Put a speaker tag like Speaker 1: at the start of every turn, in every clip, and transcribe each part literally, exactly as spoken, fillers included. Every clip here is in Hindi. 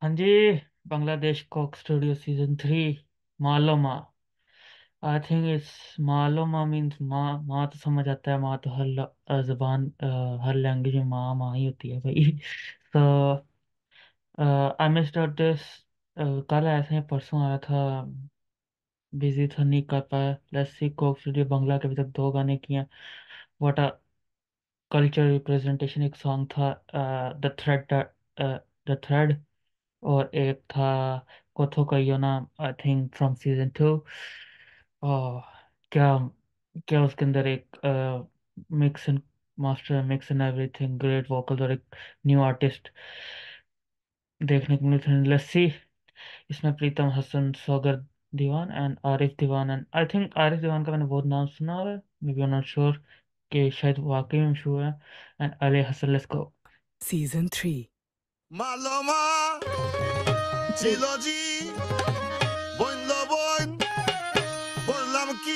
Speaker 1: हाँ जी। Bangladesh Coke Studio season three. Maloma. I think इस मालोमा मीन्स माँ। माँ तो समझ आता है, माँ तो हर ल- अ, जुबान अ, हर लैंग्वेज में माँ माँ ही होती है भाई। तो आई मिस्ड आउट दिस। कल ऐसे ही परसों आया था। बिजी था, नहीं कर पाया। Let's see Coke Studio Bangla के अभी तक दो गाने किए हैं। What a culture representation. एक सॉन्ग था द थ्रेड, द थ्रेड। और एक था Kotho Koiyona, I think from season two. Oh, क्या क्या उसके अंदर एक mix and master mix and everything, great vocals और एक न्यू आर्टिस्ट देखने को मिले थे। Let's see. इसमें Pritom Hasan, Sagor Dewan and Arif Dewan. And I think Arif Dewan का मैंने बहुत नाम सुना है, maybe I not sure कि शायद वाकई में मशहूर है। And Ali Hasan, let's go.
Speaker 2: Season three.
Speaker 3: মালমা চিলজি বইল বইন বললাম কি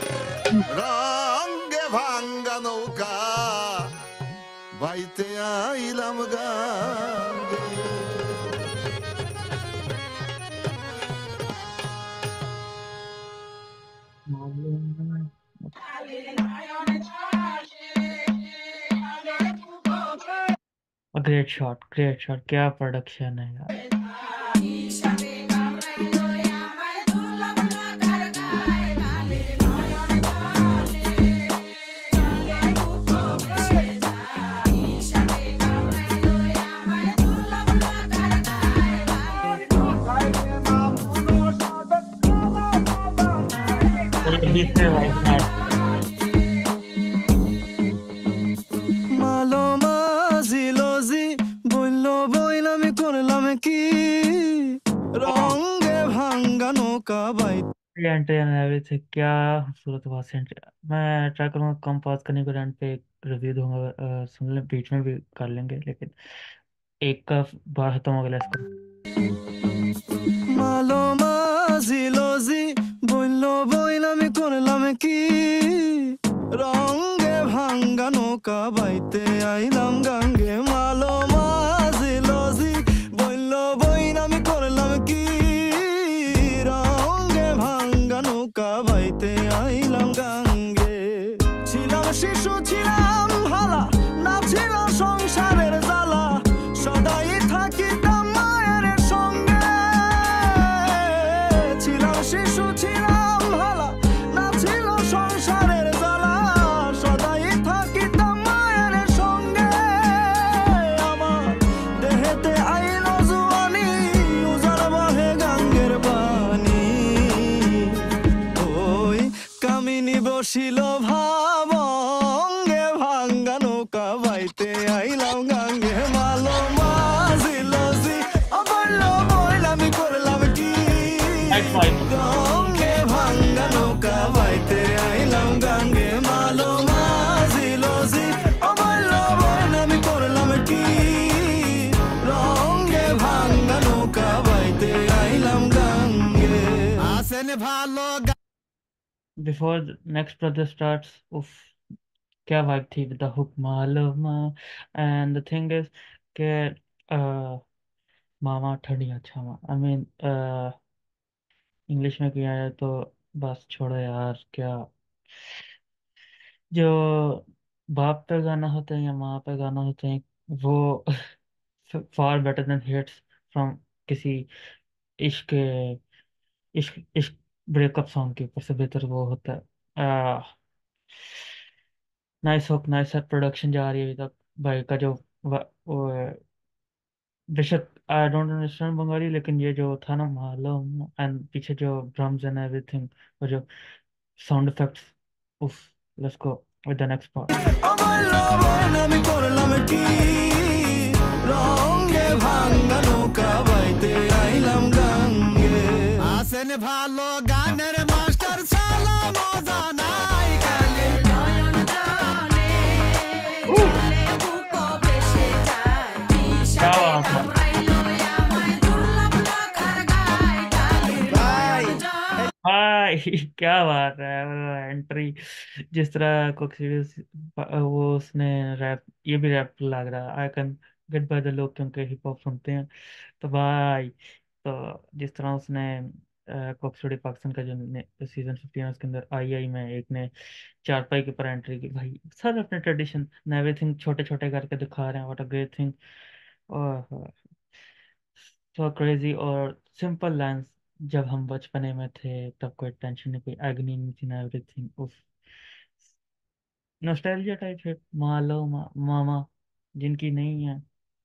Speaker 3: রঙ্গে ভাঙ্গা নৌকা বাইতে আইলাম গাঙ্গে
Speaker 1: ग्रेट शॉट, ग्रेट शॉट, क्या प्रोडक्शन है यार। ये बीच में वाइब स्टार्ट।
Speaker 3: মালমা জিলজি বইল বইন আমি করলাম কি রঙ্গে ভাঙ্গা নৌকা বাইতে
Speaker 1: एंट्री एंड एवरीथिंग, क्या खूबसूरत आवाज है। मैं ट्राई करूँगा कम पॉज करने को, एंड पे रिव्यू दूंगा। अ, सुन ले, बीच में भी कर लेंगे, लेकिन एक का बार खत्म हो गया इसको।
Speaker 3: মালমা জিলজি বইল বইন আমি করলাম কি রঙ্গে ভাঙ্গা নৌকা বাইতে আইলাম গাঙ্গে মালমা জিলজি বইল বইন আমি করলাম কি রঙ্গে ভাঙ্গা নৌকা বাইতে আইলাম গাঙ্গে ছিলাম শিশু ছিলাম ভালা না ছিল সংসারের জ্বালা সদাই থাকিতাম মায়ের সঙ্গে ছিলাম শিশু ছিলাম ভালা না ছিল সংসারের জ্বালা সদাই থাকিতাম মায়ের সঙ্গে আমার দেহেতে আইলো জুয়ানি উজাড় বহে গাঙ্গের পানি ওই কামিনী বসিল ভাবঙ্গে ভাঙ্গা নৌকা বাইতে আইলাম গাঙ্গে মালো মাঝিলজি বলল বইল আমি করলাম কি
Speaker 1: Next five.
Speaker 3: রঙ্গে ভাঙ্গা নৌকা বাইতে আইলাম গাঙ্গে মালো মাঝিলজি বলল বইল আমি করলাম কি রঙ্গে ভাঙ্গা নৌকা বাইতে আইলাম গাঙ্গে আসেন ভালো
Speaker 1: Before the next brother starts, उफ, क्या वाइब थी with the hook Maloma. And the thing is के uh, मामा ठंडी अच्छा मा आई मीन इंग्लिश में किया है तो बस छोड़ो यार। क्या जो बाप पे गाना होता है या माँ पे गाना होता है, वो far better than hits from किसी इश्क इश्क इश्क ब्रेकअप सॉन्ग के ऊपर से बेहतर वो होता है। आ, नाइस हुक, नाइस प्रोडक्शन जा रही है अभी तक भाई का जो व- वो है। बेशक आई डोंट अंडरस्टैंड बंगाली, लेकिन ये जो था ना मालूम, एंड पीछे जो ड्रम्स एंड एवरीथिंग, और जो साउंड इफेक्ट्स, उफ। Let's go with the next part.
Speaker 3: বলল বইন আমি করলাম কি রঙ্গে ভাঙ্গা নৌকা বাইতে আইলাম গাঙ্গে আসেন ভালো গানের মাস্টার সালা মজা নাই কালে নয়ন জলে জলে বুক ভেসে যায়
Speaker 1: क्या
Speaker 3: বিষাদে
Speaker 1: बात है
Speaker 3: কামড়াইলো আমায় দুর্লভ রাখার গায় কালে নয়ন জলে
Speaker 1: भाई। क्या बात है एंट्री। जिस तरह को सीरीज वो उसने रैप, ये भी रैप लग रहा है आइकन। गेट बाय द लोग क्योंकि हिप हॉप सुनते हैं। तो भाई, तो जिस तरह उसने कॉक स्टूडियो पाकिस्तान का जो सीजन फिफ्टीन है उसके अंदर आई आई में एक ने चारपाई के ऊपर एंट्री की भाई, सब अपने ट्रेडिशन एवरीथिंग छोटे छोटे करके दिखा रहे हैं, व्हाट अ ग्रेट थिंग। और सो क्रेजी और सिंपल लाइंस। जब हम बचपने में थे तब कोई टेंशन नहीं, कोई एग्नी नहीं थी ना, एवरीथिंग उफ। नॉस्टैल्जिया टाइप है। मालो मा, मामा जिनकी नहीं है,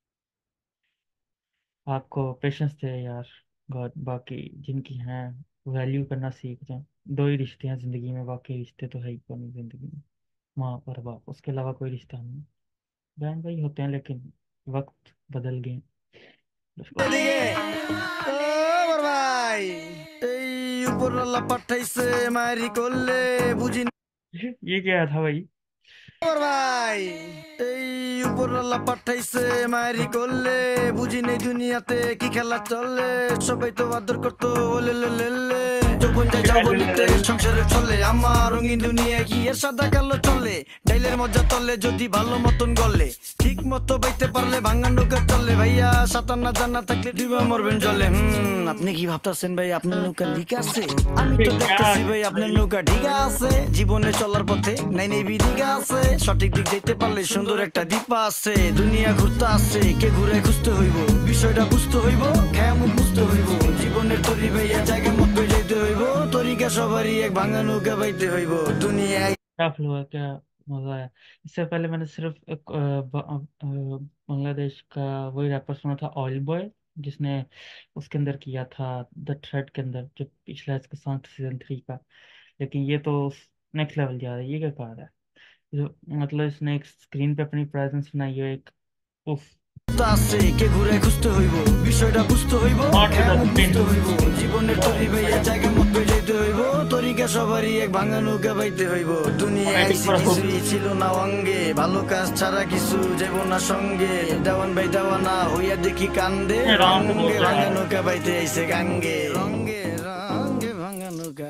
Speaker 1: आपको पेशेंस थे यार। गॉड, बाकी जिनकी हैं वैल्यू करना सीख जाएं। दो ही रिश्ते हैं जिंदगी में, बाकी रिश्ते तो है ही कौन जिंदगी में। माँ और बाप, उसके अलावा कोई रिश्ता नहीं। बहन भाई होते हैं लेकिन वक्त बदल गए। Let's go.
Speaker 3: এদিকে ও বড় ভাই, এই উপরওয়ালা পাঠাইছে মারি করলে বুঝি
Speaker 1: ये क्या था भाई?
Speaker 3: ওর ভাই, এই উপরওয়ালা পাঠাইছে মারি করলে বুঝি নেই দুনিয়াতে কি খেলা চলে, সবাই তো আদর করতো ওলে লে লে লে, যৌবন যায় যৌবনিতে সংসারে চলে আমার রঙিন দুনিয়া কি এর সাদা কালো চলে, ডাইলের মজা তলে যদি ভালো মতন গলে, ঠিক মতো বাইতে পারলে ভাঙা নৌকা চলে, ভাইয়া সাঁতার না জানা থাকলে ডিবা মরবেন জলে। হুম, আপনি কি ভাবতেছেন ভাই আপনার নৌকা ঠিক আছে? আমি
Speaker 1: ये
Speaker 3: তো
Speaker 1: क्या
Speaker 3: দেখতেছি ভাই আপনার
Speaker 1: भाई?
Speaker 3: নৌকা ঠিক আছে, জীবনে চলার পথে নাই নেই বিধিকা আছে, সঠিক দিক যেতে পারলে সুন্দর একটা দ্বীপ আছে, দুনিয়া ঘুরতে আছে কে ঘুরে খুঁজতে হইব, বিষয়টা বুঝতে হইব, খেয়া মুখ বুঝতে হইব, জীবনের তরি ভাইয়া জায়গা মতো যাইতে হইব, তরিকা সবারই এক ভাঙা নৌকা বাইতে হইব দুনিয়ায়।
Speaker 1: क्या फ्लो है, क्या मजा है। इससे पहले मैंने सिर्फ एक अ, ब- अ, बांग्लादेश का वही रैपर सुना था, ऑयल बॉय, जिसने उसके अंदर किया था द थ्रेड के अंदर, जो पिछला इसका सॉन्ग सीजन थ्री का। लेकिन ये तो नेक्स्ट लेवल जा रहा है, ये क्या कहा रहा है। जो मतलब इसने एक स्क्रीन पे अपनी प्रेजेंस बनाई है, एक उफ।
Speaker 3: আছে কে ঘুরে খুঁজতে হইব, বিষয়টা বুঝতে হইব,
Speaker 1: नॉट टू
Speaker 3: খেয়া
Speaker 1: द
Speaker 3: মুখ
Speaker 1: स्क्रीन।
Speaker 3: বুঝতে হইব, জীবনের তরি ভাইয়া জায়গা মতো যাইতে হইব, তরিকা সবারই এক ভাঙা নৌকা বাইতে হইব দুনিয়ায়,
Speaker 1: फोनेटिक
Speaker 3: আইসি
Speaker 1: पर हुक।
Speaker 3: কিছুই ছিল না অঙ্গে, ভালো কাজ ছাড়া কিছু যাব না সঙ্গে, দেওয়ান ভাই দেওয়ানা হইয়া দেখি কান্দে,
Speaker 1: राउंड टू
Speaker 3: রঙ্গে
Speaker 1: बोलता
Speaker 3: ভাঙা
Speaker 1: है।
Speaker 3: নৌকা বাইতে আইছে গাঙ্গে, রঙ্গে রঙ্গে ভাঙা নৌকা।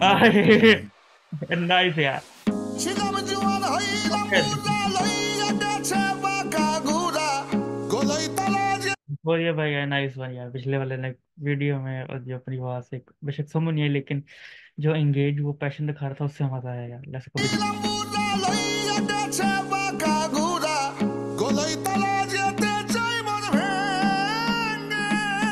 Speaker 1: नाइस यार।
Speaker 3: ছিলাম জোয়ান হইলাম
Speaker 1: ओके,
Speaker 3: বুড়া লইয়া গেছে বাঁকা ঘুরা, গলায় তালা যে
Speaker 1: और ये भाई नाइस वन यार, पिछले वाले ने वीडियो में और जो अपनी आवाज से बेशक समझ नहीं है, लेकिन जो एंगेज वो पैशन दिखा रहा था उससे मजा आया यार। Let's go.
Speaker 3: ছিলাম বুড়া লইয়া গেছে বাঁকা ঘুরা, গলায় তালা যেতে চাই মন ভেঙে।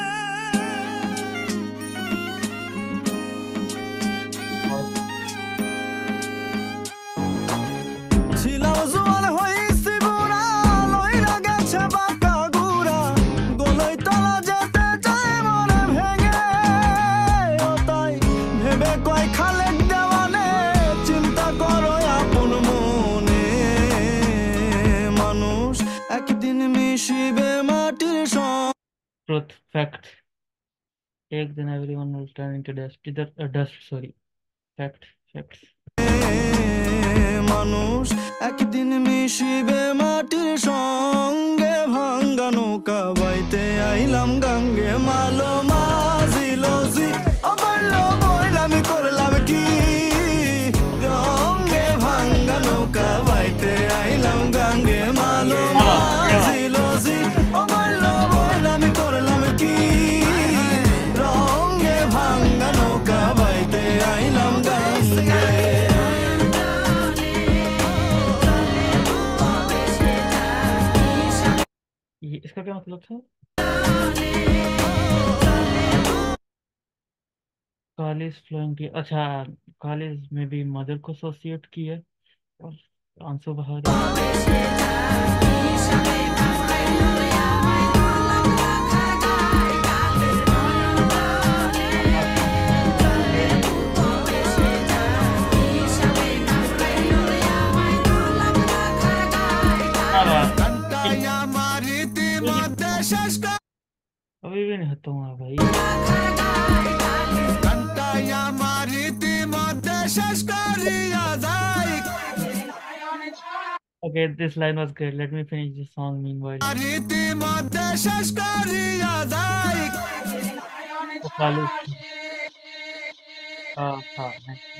Speaker 3: ছিলাম জোয়ান হইছি বুড়া লইয়া গেছে বাঁকা ঘুরা, গলায় তালা যেতে চাই মনে ভেঙে, ও তাই ভেবে কয় খালেক দেওয়ানে চিন্তা করো আপন মনে, মানুষ একদিন মিশিবে মাটির সঙ্গে।
Speaker 1: ट्रुथ फैक्ट, एक दिन everyone will turn into dust, इधर डस्ट सॉरी, फैक्ट फैक्ट्स।
Speaker 3: মানুষ একদিন মিশিবে মাটির সঙ্গে, ভাঙ্গা নৌকা বাইতে আইলাম গাঙ্গে, মালো মাঝিলো জি অবল্লো বইলামি করলাম কি, রঙ্গে ভাঙ্গা নৌকা বাইতে আইলাম গাঙ্গে, মালো
Speaker 1: हाँ क्या बात।
Speaker 3: মাঝিলো জি অবল্লো বইলামি করলাম কি, রঙ্গে ভাঙ্গা নৌকা বাইতে আইলাম গাঙ্গে।
Speaker 1: ये इसका क्या मतलब था? कॉलेज फ्लोइंग की, अच्छा, कॉलेज में भी मदर को एसोसिएट की है, और आंसू बहा रही है। क्या बात है। इन-
Speaker 3: घंटाया मारी थी
Speaker 1: म्यूजिक
Speaker 3: मध्य शस्त्र,
Speaker 1: अभी भी नहीं हटता हूँ भाई।
Speaker 3: घंटाया मारी थी मध्य शस्त्र जाई,
Speaker 1: Okay, this line was great. Let me finish this song meanwhile.
Speaker 3: मारी थी मध्य शस्त्र जाई,
Speaker 1: तो कॉलेज, हाँ हाँ,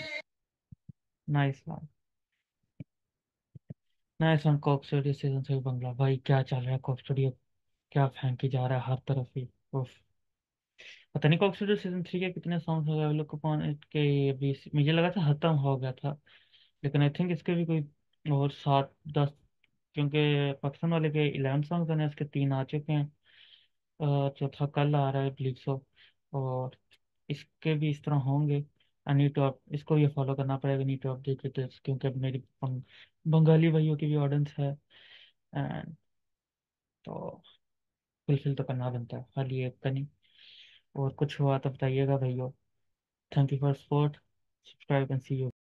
Speaker 1: nice one, nice one. Coke Studio season three Bangla, भाई क्या चल रहा है कॉक स्टूडियो। क्या फेंकी जा रहा है हर तरफ ही। उफ। पता नहीं कॉक स्टूडियो सीजन थ्री के कितने सॉन्ग्स हो गए लोग को कौन के। अभी मुझे लगा था खत्म हो गया था, लेकिन आई थिंक इसके भी कोई और सात दस, क्योंकि पाकिस्तान वाले के इलेवन सॉन्ग्स हैं, इसके तीन आ चुके हैं। अ, चौथा कल आ रहा है बिलीव सो। और इसके भी इस तरह होंगे। आई नीड टू इसको ये फॉलो करना पड़ेगा, नीड टू अपडेट दिस, क्योंकि अब मेरी बंग, बंगाली भाइयों की भी ऑडियंस है। एंड तो फुलफिल तो करना बनता है, खाली एक का नहीं। और कुछ हुआ तो बताइएगा भाइयों। Thank you for support. Subscribe and see you.